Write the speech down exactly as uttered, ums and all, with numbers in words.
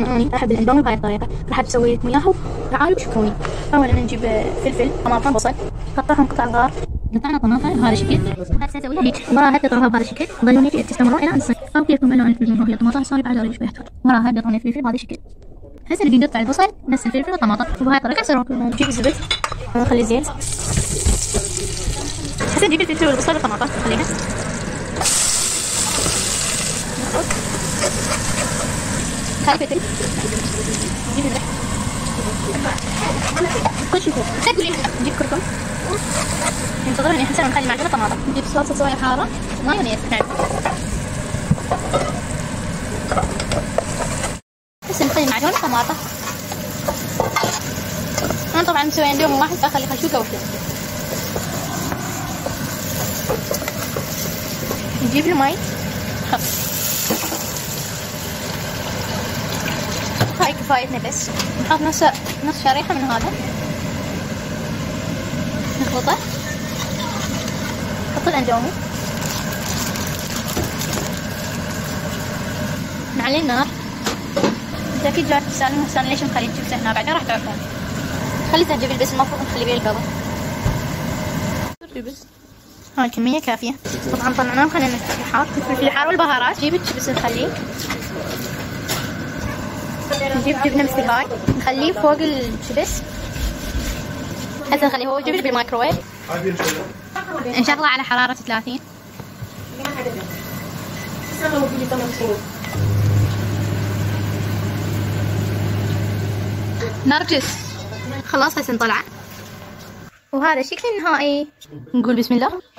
أنا أحب الأندومي بهاي الطريقة. راح أسوي لكم إياها تعالوا وشوفوني. أولا نجيب فلفل، طماطم، بصل، نقطعهم قطع صغار. قطعنا طماطم بهذا الشكل، وهسه نسويها هيك، وراها تقطعوها بهذا الشكل، تظلون هيك تستمرون إلى أن تصير. أو كيفكم ألوان الفلفل وهي الطماطم صار بعد أريد شوية. وراها تقطعون الفلفل بهذا الشكل. هسه نبي نقطع البصل نفس الفلفل والطماطم، وبهاي الطريقة يصيرون. نجيب الزبد ونخلي زيت. هسه نجيب الفلفل والبصل والطماطم نخليها. خلي فلفل. نجيب الملح. كل شيء فوق. نجيب كركم. انتظروني هسه نخلي معجون الطماطم. نجيب صلصة صويا حارة، مايونيز. هسه نخلي معجون الطماطم. أنا طبعا مسوي عندهم واحد بخلي خشوكة وحدة. نجيب المي خف. هاي كفايتنا بس. نحط نص نص شريحة من هذا. نخلطه. نحط الأندومي. نعلي النار. انت اكيد جاي تسألون هسه ليش مخلي الجبس هنا، بعدين راح تعرفون. خليتها الجبل بس المفروض نخلي بيه القضا. الجبس هاي الكمية كافية. طبعا طلعناه وخلينا الفلفل الحار، الفلفل الحار والبهارات. نجيب الجبس نخليه. نجيب جبنة مثل هاي نخليه فوق الجبس. هسه نخليه هو الجبس بالميكروويف. نشغله على حرارة ثلاثين. نرجس خلاص هسه نطلعه، وهذا الشكل النهائي. نقول بسم الله.